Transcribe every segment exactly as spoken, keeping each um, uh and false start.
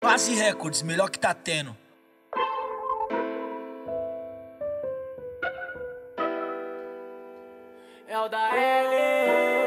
Base Records, melhor que tá tendo. É o da L.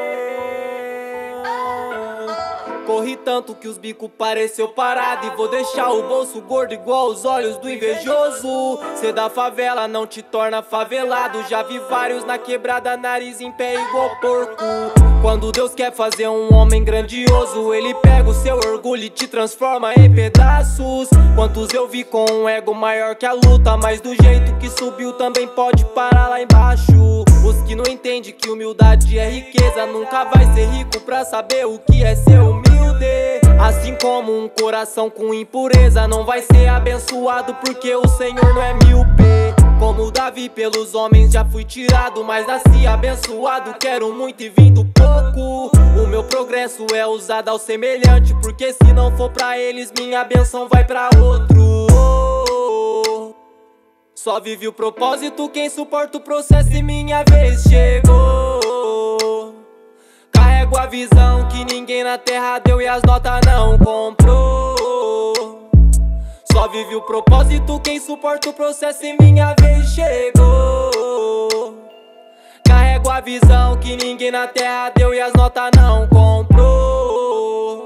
Corri tanto que os bicos pareceu parado e vou deixar o bolso gordo igual os olhos do invejoso. Cê da favela não te torna favelado. Já vi vários na quebrada, nariz em pé igual porco. Quando Deus quer fazer um homem grandioso, Ele pega o seu orgulho e te transforma em pedaços. Quantos eu vi com um ego maior que a luta, mas do jeito que subiu também pode parar lá embaixo. Os que não entendem que humildade é riqueza nunca vai ser rico pra saber o que é ser humilde. Assim como um coração com impureza não vai ser abençoado porque o Senhor não é míope. Como Davi pelos homens já fui tirado, mas nasci abençoado, quero muito e vindo pouco. O meu progresso é usado ao semelhante, porque se não for pra eles minha benção vai pra outro. Só vive o propósito quem suporta o processo e minha vez chegou. Carrego a visão que ninguém na terra deu e as notas não comprou. Só vive o propósito quem suporta o processo e minha vez chegou. Carrego a visão que ninguém na terra deu e as notas não comprou.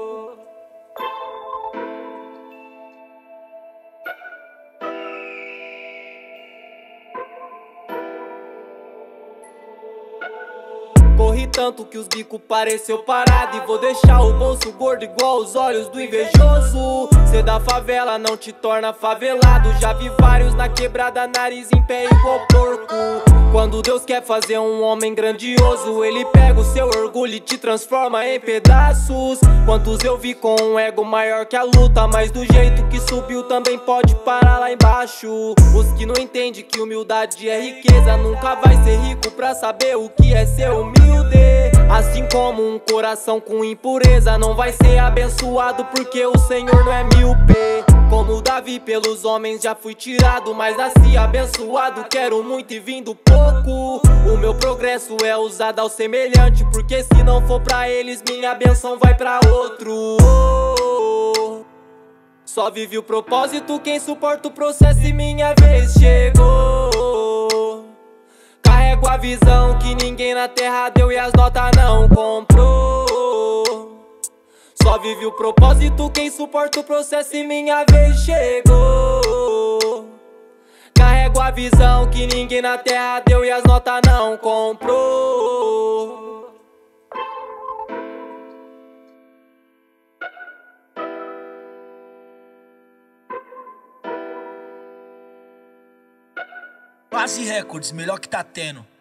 Corri tanto que os bicos pareceu parado e vou deixar o bolso gordo igual os olhos do invejoso. Cê da favela não te torna favelado. Já vi vários na quebrada, nariz em pé igual porco. Quando Deus quer fazer um homem grandioso, Ele pega o seu orgulho e te transforma em pedaços. Quantos eu vi com um ego maior que a luta, mas do jeito que subiu também pode parar lá embaixo. Os que não entendem que humildade é riqueza nunca vai ser rico pra saber o que é ser humilde. Assim como um coração com impureza não vai ser abençoado porque o Senhor não é míope. Como Davi pelos homens já fui tirado, mas nasci abençoado, quero muito e vindo pouco. O meu progresso é usado ao semelhante, porque se não for pra eles minha benção vai pra outro. Só vive o propósito quem suporta o processo e minha vez chegou. Carrego a visão que ninguém na terra deu e as notas não comprou. Só vive o propósito quem suporta o processo e minha vez chegou. Carrego a visão que ninguém na terra deu e as notas não comprou. Base Records, melhor que tá tendo.